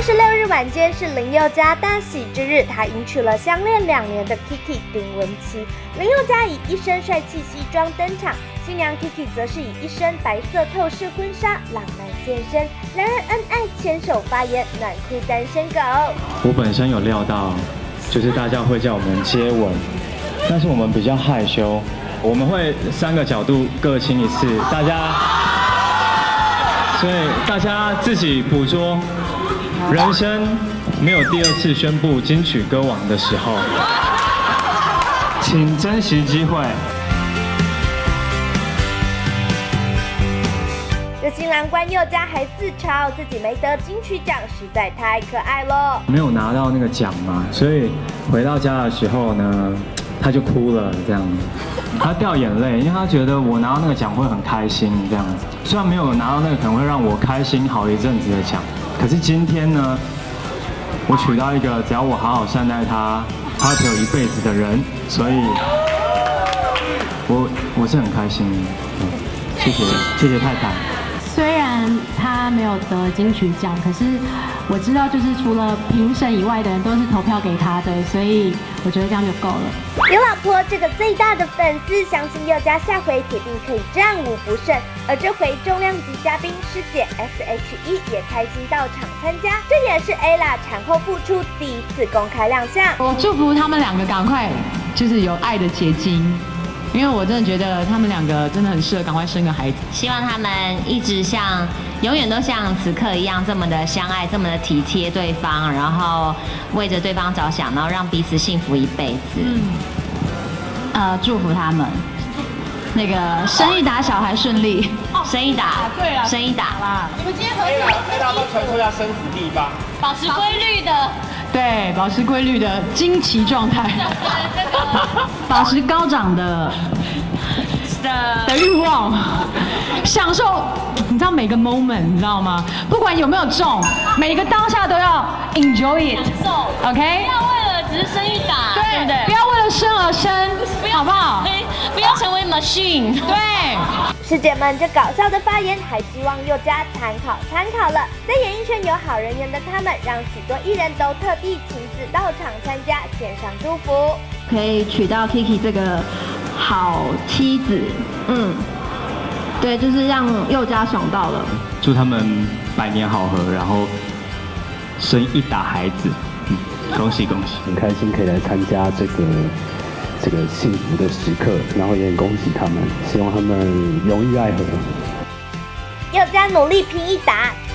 26日晚间是林宥嘉大喜之日，他迎娶了相恋2年的 Kiki 丁文琪。林宥嘉以一身帅气西装登场，新娘 Kiki 则是以一身白色透视婚纱浪漫现身，两人恩爱牵手发言，暖哭单身狗。 我本身有料到，就是大家会叫我们接吻，但是我们比较害羞，我们会3个角度各亲一次，所以大家自己捕捉。人生没有第2次宣布金曲歌王的时候，请珍惜机会。 这新郎官宥嘉还自嘲自己没得金曲奖，实在太可爱了。 没有拿到那个奖嘛，所以回到家的时候呢，他就哭了，这样，他掉眼泪，因为他觉得我拿到那个奖会很开心，这样子。虽然没有拿到那个可能会让我开心好一阵子的奖，可是今天呢，我娶到一个只要我好好善待他，他陪我一辈子的人，所以我是很开心的。谢谢太太。 虽然他没有得金曲奖，可是我知道，就是除了评审以外的人都是投票给他的，所以我觉得这样就够了。 有老婆这个最大的粉丝，相信宥嘉下回铁定可以战无不胜。而这回重量级嘉宾师姐 SHE 也开心到场参加，这也是 Ella 产后复出第1次公开亮相。 我祝福他们2个赶快就是有爱的结晶。因为我真的觉得他们2个真的很适合赶快生个孩子， 希望他们一直永远都像此刻一样这么的相爱，这么的体贴对方，然后为着对方着想，然后让彼此幸福一辈子。 祝福他们，那个生一打小孩顺利， 生一打， 对了， 生一打。 你们今天可以帮传授一下生死地吧， 保持规律的。 对，保持规律的惊奇状态，保持高涨的欲望，享受，你知道每个 moment， 你知道吗？不管有没有中，每个当下都要 enjoy it，OK？ 不要为了只是生一打，对不对？ 不要为了生而生，好不好？ 不要成为 machine。 对。 师姐们这搞笑的发言，还希望宥嘉参考了。在演艺圈有好人缘的他们，让许多艺人都特地亲自到场参加，献上祝福。 可以娶到 Kiki 这个好妻子，对，就是让宥嘉爽到了。 祝他们百年好合，然后生一打孩子，恭喜恭喜！ 很开心可以来参加这个幸福的时刻，然后也很恭喜他们，希望他们永浴爱河。 宥嘉努力拼一打，